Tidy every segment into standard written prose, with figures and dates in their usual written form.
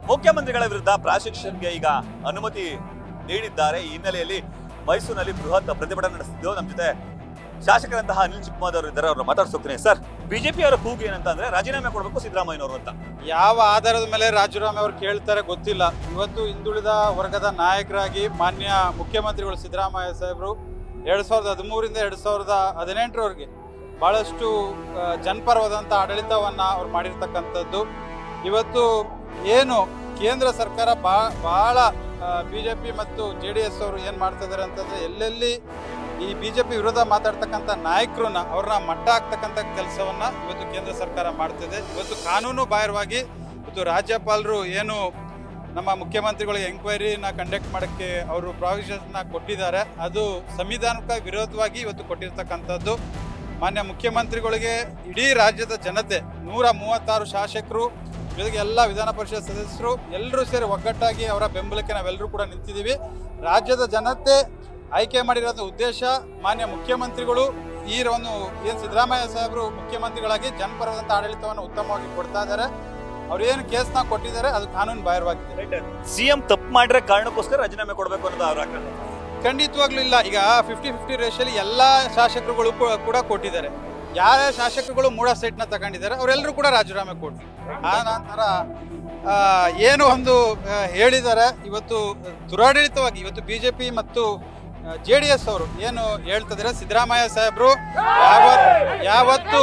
ಮುಖ್ಯಮಂತ್ರಿಗಳ ವಿರುದ್ಧ ಪ್ರಾಸಿಕ್ಯೂಷನ್ಗೆ ಈಗ ಅನುಮತಿ ನೀಡಿದ್ದಾರೆ. ಈ ಹಿನ್ನೆಲೆಯಲ್ಲಿ ಮೈಸೂರಿನಲ್ಲಿ ಬೃಹತ್ ಪ್ರತಿಭಟನೆ ನಡೆಸಿದ್ದು. ನಮ್ಮ ಜೊತೆ ಶಾಸಕರಂತಹ ಅನಿಲ್ ಚಿಕ್ಕಮಾದ್ ಅವರು ಇದ್ದಾರೆ, ಅವ್ರನ್ನ ಮಾತಾಡ್ಸೋಗ್ತೀನಿ. ಸರ್, ಬಿಜೆಪಿ ಅವರ ಕೂಗು ಏನಂತ ಅಂದ್ರೆ ರಾಜೀನಾಮೆ ಕೊಡಬೇಕು ಸಿದ್ದರಾಮಯ್ಯನವರು ಅಂತ. ಯಾವ ಆಧಾರದ ಮೇಲೆ ರಾಜೀನಾಮೆ ಅವರು ಕೇಳ್ತಾರೆ ಗೊತ್ತಿಲ್ಲ. ಇವತ್ತು ಹಿಂದುಳಿದ ವರ್ಗದ ನಾಯಕರಾಗಿ ಮಾನ್ಯ ಮುಖ್ಯಮಂತ್ರಿಗಳು ಸಿದ್ದರಾಮಯ್ಯ ಸಾಹೇಬರು 2013ರಿಂದ 2018ರವರೆಗೆ ಬಹಳಷ್ಟು ಜನಪರವಾದಂಥ ಆಡಳಿತವನ್ನು ಅವ್ರು ಮಾಡಿರ್ತಕ್ಕಂಥದ್ದು. ಇವತ್ತು ಏನು ಕೇಂದ್ರ ಸರ್ಕಾರ ಬಹಳ BJP ಮತ್ತು JDS ಅವರು ಏನು ಮಾಡ್ತಾ ಇದ್ದಾರೆ ಅಂತಂದರೆ, ಎಲ್ಲೆಲ್ಲಿ ಈ BJP ವಿರೋಧ ಮಾತಾಡ್ತಕ್ಕಂಥ ನಾಯಕರನ್ನ ಅವ್ರನ್ನ ಮಟ್ಟ ಹಾಕ್ತಕ್ಕಂಥ ಕೆಲಸವನ್ನು ಇವತ್ತು ಕೇಂದ್ರ ಸರ್ಕಾರ ಮಾಡ್ತಿದೆ. ಇವತ್ತು ಕಾನೂನು ಬಾಹಿರವಾಗಿ ಇವತ್ತು ರಾಜ್ಯಪಾಲರು ಏನು ನಮ್ಮ ಮುಖ್ಯಮಂತ್ರಿಗಳಿಗೆ ಎಂಕ್ವೈರಿನ ಕಂಡಕ್ಟ್ ಮಾಡೋಕ್ಕೆ ಅವರು ಪ್ರಾವಿಷನ್ನ ಕೊಟ್ಟಿದ್ದಾರೆ, ಅದು ಸಂವಿಧಾನಕ್ಕೆ ವಿರೋಧವಾಗಿ ಇವತ್ತು ಕೊಟ್ಟಿರ್ತಕ್ಕಂಥದ್ದು. ಮಾನ್ಯ ಮುಖ್ಯಮಂತ್ರಿಗಳಿಗೆ ಇಡೀ ರಾಜ್ಯದ ಜನತೆ 136 ಶಾಸಕರು ಜೊತೆಗೆ ಎಲ್ಲ ವಿಧಾನ ಪರಿಷತ್ ಸದಸ್ಯರು ಎಲ್ಲರೂ ಸೇರಿ ಒಗ್ಗಟ್ಟಾಗಿ ಅವರ ಬೆಂಬಲಕ್ಕೆ ನಾವೆಲ್ಲರೂ ಕೂಡ ನಿಂತಿದ್ದೀವಿ. ರಾಜ್ಯದ ಜನತೆ ಆಯ್ಕೆ ಮಾಡಿರೋಂಥ ಉದ್ದೇಶ ಮಾನ್ಯ ಮುಖ್ಯಮಂತ್ರಿಗಳು ಈ ಒಂದು ಏನು ಸಿದ್ದರಾಮಯ್ಯ ಸಾಹೇಬರು ಮುಖ್ಯಮಂತ್ರಿಗಳಾಗಿ ಜನಪರವಾದಂಥ ಆಡಳಿತವನ್ನು ಉತ್ತಮವಾಗಿ ಕೊಡ್ತಾ ಇದ್ದಾರೆ. ಅವ್ರು ಏನು ಕೇಸ್ನ ಕೊಟ್ಟಿದ್ದಾರೆ ಅದು ಕಾನೂನು ಬಾಹಿರವಾಗಿದೆ. ಸಿಎಂ ತಪ್ಪು ಮಾಡಿರೋ ಕಾರಣಕ್ಕೋಸ್ಕರ ರಾಜೀನಾಮೆ ಕೊಡಬೇಕು ಅನ್ನೋದು ಅವರ ಆಗ್ರಹ. ಖಂಡಿತವಾಗ್ಲೂ ಇಲ್ಲ. ಈಗ 50-50 ರೇಷಲ್ಲಿ ಎಲ್ಲ ಶಾಸಕರುಗಳು ಕೂಡ ಕೊಟ್ಟಿದ್ದಾರೆ. ಯಾರ್ಯಾರ ಶಾಸಕರುಗಳು ಮೂಡ ಸೈಟ್ನ ತಗೊಂಡಿದ್ದಾರೆ ಅವರೆಲ್ಲರೂ ಕೂಡ ರಾಜೀನಾಮೆ ಕೊಟ್ಟರು. ಆ ನಂತರ ಏನು ಒಂದು ಹೇಳಿದ್ದಾರೆ, ಇವತ್ತು ದುರಾಡಳಿತವಾಗಿ ಇವತ್ತು BJP ಮತ್ತು JDS ಅವರು ಏನು ಹೇಳ್ತಿದ್ದಾರೆ, ಸಿದ್ದರಾಮಯ್ಯ ಸಾಹೇಬರು ಯಾವತ್ತು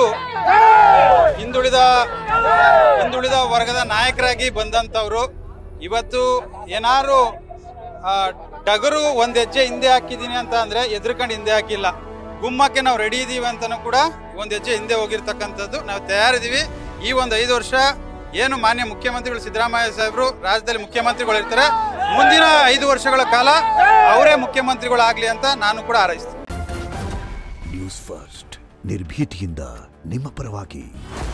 ಹಿಂದುಳಿದ ವರ್ಗದ ನಾಯಕರಾಗಿ ಬಂದಂಥವ್ರು, ಇವತ್ತು ಏನಾರು ಟಗರು ಒಂದು ಹೆಜ್ಜೆ ಹಿಂದೆ ಹಾಕಿದ್ದೀನಿ ಅಂತ ಅಂದರೆ ಎದುರ್ಕೊಂಡು ಹಿಂದೆ ಹಾಕಿಲ್ಲ. ಗುಮ್ಮಕ್ಕೆ ನಾವು ರೆಡಿ ಇದ್ದೀವಿ ಅಂತಲೂ ಕೂಡ ಒಂದು ಹೆಜ್ಜೆ ಹಿಂದೆ ಹೋಗಿರ್ತಕ್ಕಂಥದ್ದು. ನಾವು ತಯಾರಿದ್ದೀವಿ. ಈ ಒಂದು 5 ವರ್ಷ ಏನು ಮಾನ್ಯ ಮುಖ್ಯಮಂತ್ರಿಗಳು ಸಿದ್ದರಾಮಯ್ಯ ಸಾಹೇಬರು ರಾಜ್ಯದಲ್ಲಿ ಮುಖ್ಯಮಂತ್ರಿಗಳು ಇರ್ತಾರೆ, ಮುಂದಿನ 5 ವರ್ಷಗಳ ಕಾಲ ಅವರೇ ಮುಖ್ಯಮಂತ್ರಿಗಳಾಗಲಿ ಅಂತ ನಾನು ಕೂಡ ಹಾರೈಸ್ತೀನಿ. ನ್ಯೂಸ್ ಫಸ್ಟ್ ನಿರ್ಭೀತಿಯಿಂದ ನಿಮ್ಮ ಪರವಾಗಿ.